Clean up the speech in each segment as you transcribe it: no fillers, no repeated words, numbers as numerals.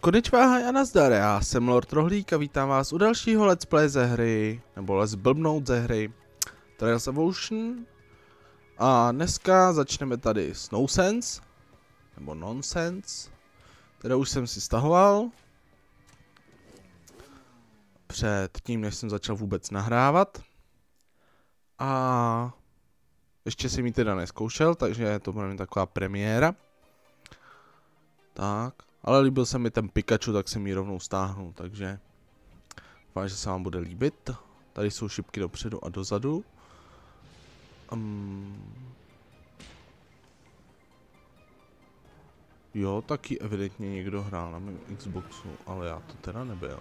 Konnichiwa a nazdar, já jsem Lord Rohlík a vítám vás u dalšího let's play ze hry, nebo let's blbnout ze hry Trails Evolution. A dneska začneme tady s Nosense, nebo Nonsense, kterou už jsem si stahoval před tím, než jsem začal vůbec nahrávat. A ještě jsem ji teda neskoušel, takže je to pro mě taková premiéra. Tak, ale líbil se mi ten Pikachu, tak jsem ji rovnou stáhnul, takže doufám, že se vám bude líbit. Tady jsou šipky dopředu a dozadu. Jo, taky evidentně někdo hrál na mém Xboxu, ale já to teda nebyl.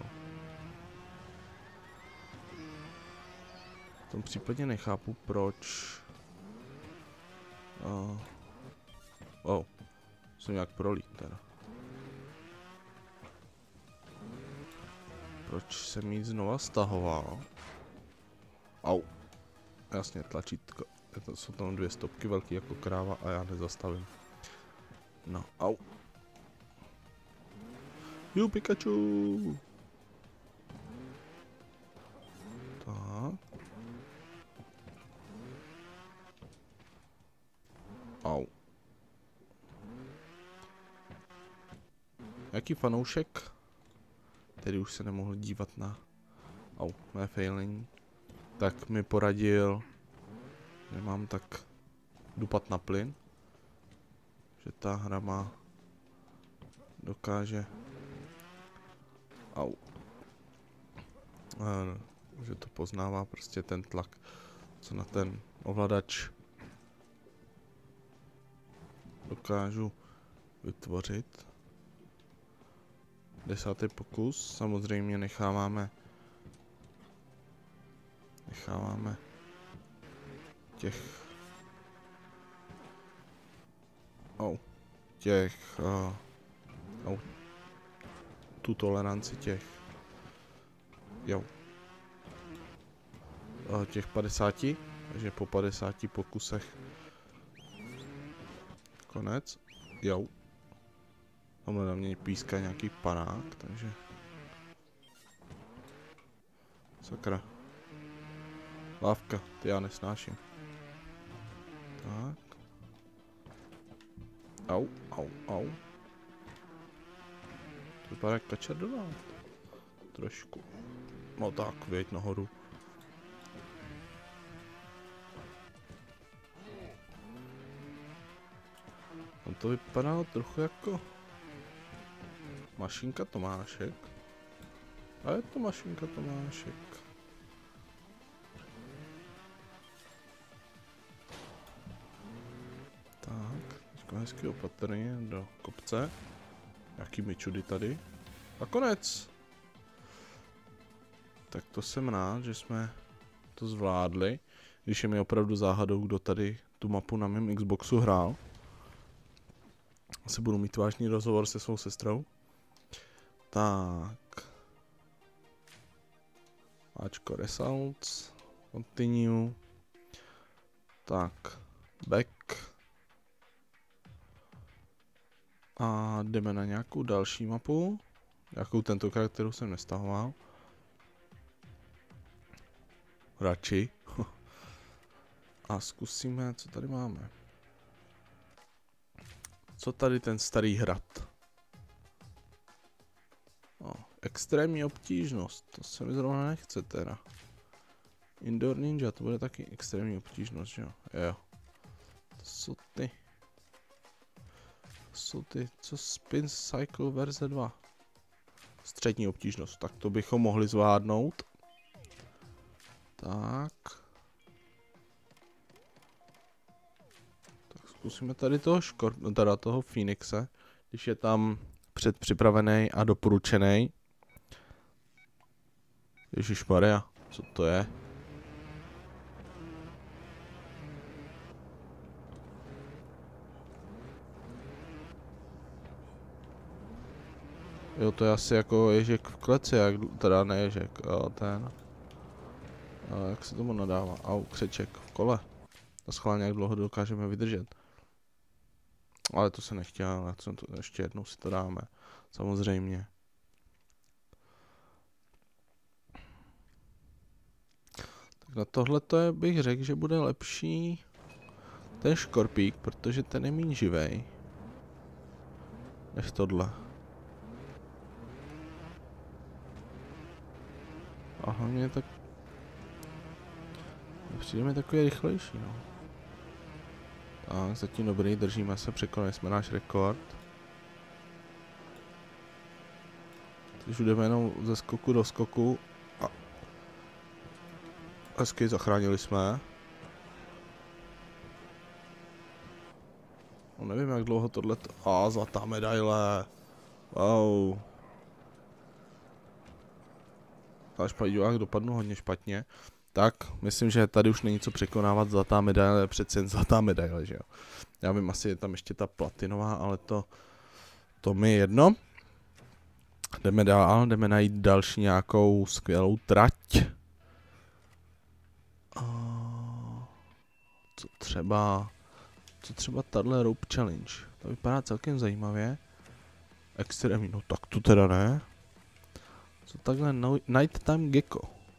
V tom případě nechápu, proč... jsem nějak prolít teda. Proč jsem jí znova stahoval? Au. Jasně, tlačítko. Jsou tam 2 stopky velký jako kráva a já nezastavím. No, au. Ju, Pikachu! Tak. Au. Jaký fanoušek, který už se nemohl dívat na mé failing, tak mi poradil, nemám tak dupat na plyn, že ta hra dokáže že to poznává prostě ten tlak, co na ten ovladač dokážu vytvořit. 10. pokus, samozřejmě necháváme těch tu toleranci těch těch 50, takže po 50 pokusech konec. Tamhle na mě píská nějaký panák, takže... Sakra. Lávka, ty já nesnáším. Tak. Au. To vypadá jak kačerdonát. Trošku. No tak, věď nahoru. On to vypadá trochu jako... Mašinka Tomášek. A je to mašinka Tomášek. Tak, teďka hezky opatrně do kopce. Jakými čudy tady. A konec! Tak to jsem rád, že jsme to zvládli. Když je mi opravdu záhadou, kdo tady tu mapu na mém Xboxu hrál. Asi budu mít vážný rozhovor se svou sestrou. Tak. Ačko results. Continue. Tak. Back. A jdeme na nějakou další mapu. Jakou tentokrát, kterou jsem nestahoval. Radši. A zkusíme, co tady máme. Co tady ten starý hrad? Extrémní obtížnost, to se mi zrovna nechce teda. Indoor Ninja, to bude taky extrémní obtížnost, že jo? Jo. To jsou ty, co Spin Cycle verze 2. Střední obtížnost, tak to bychom mohli zvládnout. Tak. Tak zkusíme tady toho Phoenixe, když je tam předpřipravený a doporučený. Ježišmarja, co to je? Jo, to je asi jako ježek v kleci, teda ne ježek, jak se tomu nadává? Křeček v kole. A schválně, jak dlouho dokážeme vydržet. Ale to se nechtěl, ještě jednou si to dáme, samozřejmě. Na tohle to je, bych řekl, že bude lepší ten škorpík, protože ten je méně živej. Než tohle. A hlavně tak... Přijde mi takový rychlejší, no. Tak, zatím dobrý, držíme se, překonali jsme náš rekord. Teď už jdeme jenom ze skoku do skoku. A... hezky, zachránili jsme. No nevím, jak dlouho tohleto... zlatá medaile. Wow. Až divák dopadnu hodně špatně. Tak, myslím, že tady už není co překonávat, zlatá medaile, přece jen zlatá medaile, že jo. Já vím, asi je tam ještě ta platinová, ale to mi je jedno. Jdeme dál, jdeme najít další nějakou skvělou trať. Co třeba tahle rope challenge, to vypadá celkem zajímavě. Extrémní, no tak tu teda ne. Co takhle nighttime gecko.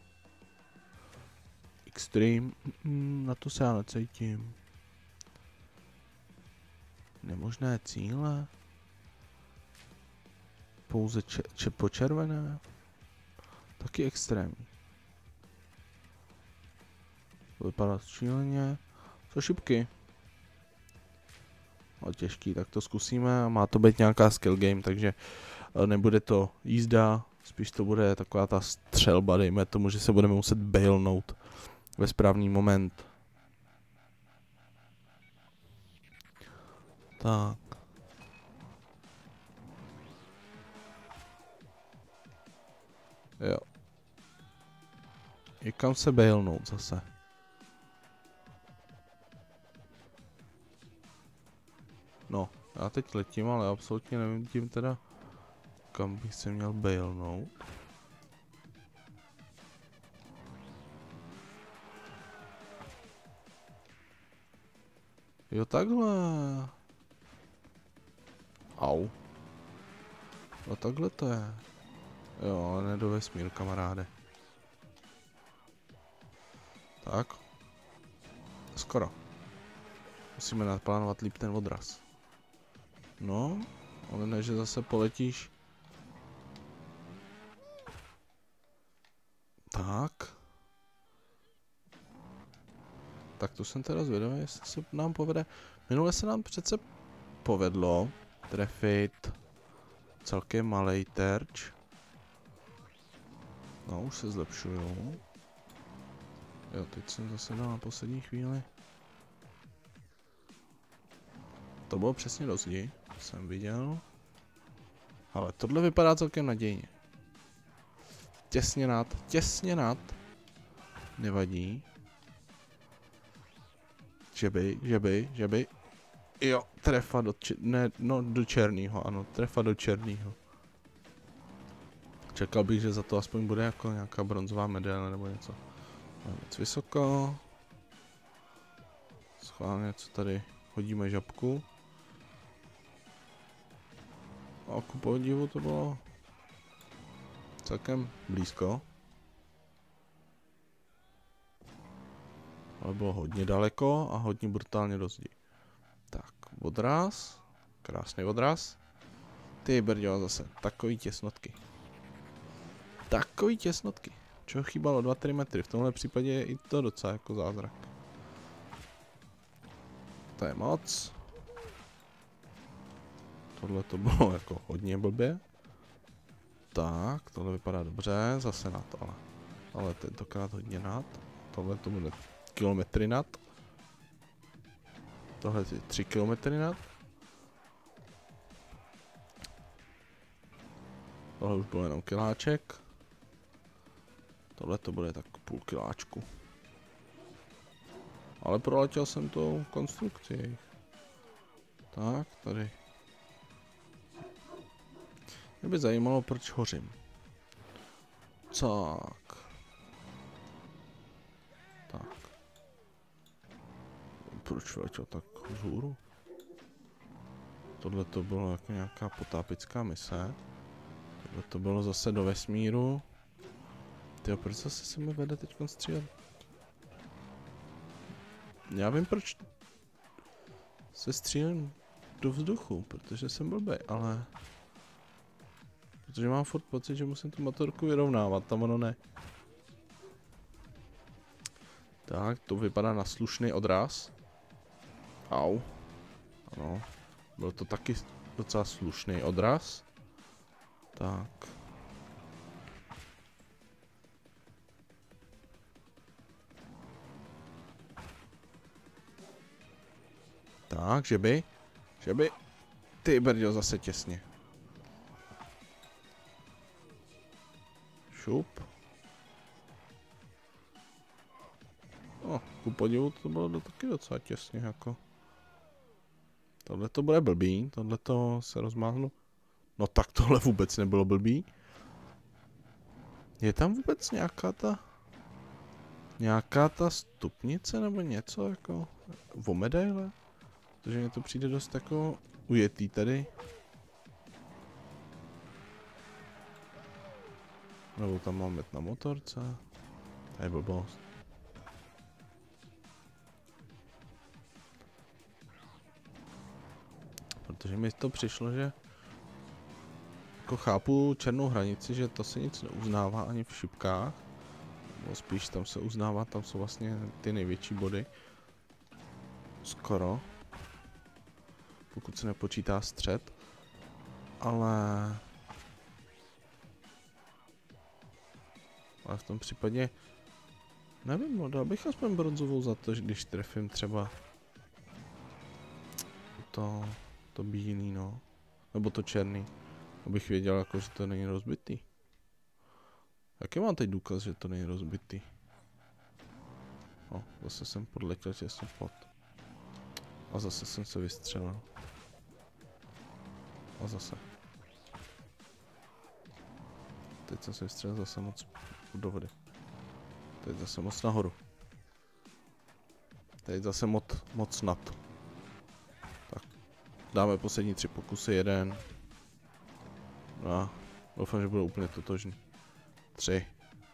Extreme, na to se já necítím. Nemožné cíle. Pouze počervené. Taky extrémní. To vypadá šíleně. Co šipky. Ale těžký, tak to zkusíme. Má to být nějaká skill game, takže nebude to jízda. Spíš to bude taková ta střelba, dejme tomu, že se budeme muset bailnout ve správný moment. Tak. Jo. Někam se bailnout zase. No, já teď letím, ale absolutně nevím tím teda, kam bych se měl bailnout. Jo, takhle. Au. No takhle to je. Jo, ale ne do vesmíru, kamaráde. Tak. Skoro. Musíme naplánovat líp ten odraz. No, ale ne, že zase poletíš. Tak. Tak to jsem teda zvědavý, jestli se nám povede. Minule se nám přece povedlo trefit celkem malej terč. No, už se zlepšujou. Jo, teď jsem zase dal na poslední chvíli. To bylo přesně do zdi, jsem viděl. Ale tohle vypadá celkem nadějně. Těsně nad. Nevadí. Že by. Jo, trefa do černýho, ano, trefa do černýho. Čekal bych, že za to aspoň bude jako nějaká bronzová medaile nebo něco. Moc vysoko. Schválně, co tady hodíme žabku. A ku podivu to bylo celkem blízko. Ale bylo hodně daleko a hodně brutálně do zdi. Tak, odraz. Krásný odraz. Ty brďo, zase takový těsnotky. Takový těsnotky. Čeho chýbalo 2-3 metry. V tomhle případě je i to docela jako zázrak. To je moc. Tohle to bylo jako hodně blbě. Tak, tohle vypadá dobře. Zase nad, ale tentokrát hodně nad. Tohle to bude kilometry nad. Tohle je 3 kilometry nad. Tohle už bylo jenom kiláček. Tohle to bude tak půl kiláčku. Ale proletěl jsem tou konstrukci. Tak, tady. Mě by zajímalo, proč hořím. Tak. Tak. Proč letěl tak vzhůru? Tohle to bylo jako nějaká potápická mise. Tohle to bylo zase do vesmíru. Tyjo, proč zase se mi vede teď střílet? Já vím, proč se střílím do vzduchu, protože jsem blbej, ale... Protože mám furt pocit, že musím tu motorku vyrovnávat, tam ono ne. Tak, to vypadá na slušný odraz. Au. Ano, byl to taky docela slušný odraz. Tak. Tak, že by? Ty brďo, zase těsně. Šup. No, ku podivu to bylo taky docela těsně, jako. Tohle to bude blbý, tohle to se rozmáhnu. No tak tohle vůbec nebylo blbý. Je tam vůbec nějaká ta stupnice nebo něco jako o medaile? Protože mně to přijde dost jako ujetý tady. Nebo tam mám jet na motorce. To je blbost. Protože mi to přišlo, že jako chápu černou hranici, že to se nic neuznává ani v šipkách. No spíš tam se uznává, tam jsou vlastně ty největší body. Skoro. Pokud se nepočítá střed. Ale v tom případě nevím, no dal bych aspoň bronzovou za to, že když trefím třeba to bílý, no. Nebo to černý. Abych věděl, jako, že to není rozbitý. Jaký mám teď důkaz, že to není rozbitý? No, zase jsem podletěl těsně pod. A zase jsem se vystřelil. A zase. Teď jsem se vystřelil zase moc do vody. Teď zase moc nahoru. Teď zase moc nad. Tak. Dáme poslední 3 pokusy, 1. No, doufám, že bude úplně totožný. 3.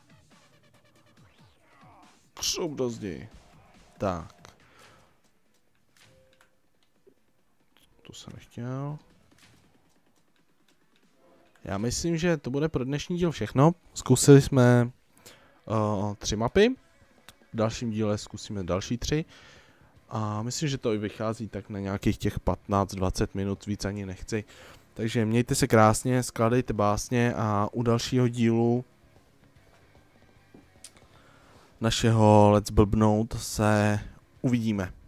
Křup do zdi. Tak. To jsem nechtěl. Já myslím, že to bude pro dnešní díl všechno. Zkusili jsme 3 mapy. V dalším díle zkusíme další 3. A myslím, že to i vychází tak na nějakých těch 15-20 minut, víc ani nechci. Takže mějte se krásně, skládejte básně a u dalšího dílu našeho Let's Blbnout se uvidíme.